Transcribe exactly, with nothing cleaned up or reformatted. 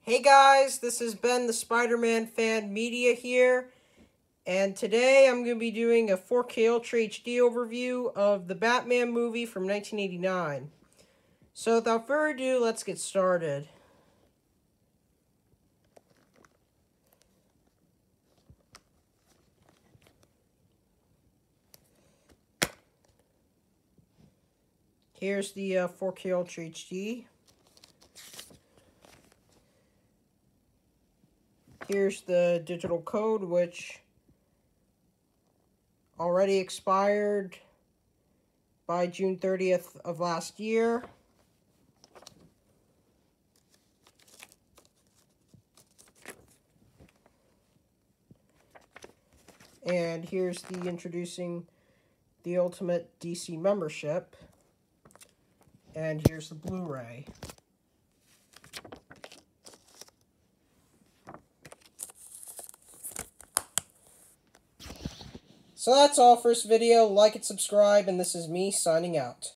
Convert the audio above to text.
Hey guys, this is Ben the Spider-Man Fan Media here, and today I'm going to be doing a four K Ultra H D overview of the Batman movie from nineteen eighty-nine. So without further ado, let's get started. Here's the uh, four K Ultra H D. Here's the digital code, which already expired by June thirtieth of last year. And here's the introducing the Ultimate D C membership. And here's the Blu-ray. So that's all for this video. Like and subscribe, and this is me signing out.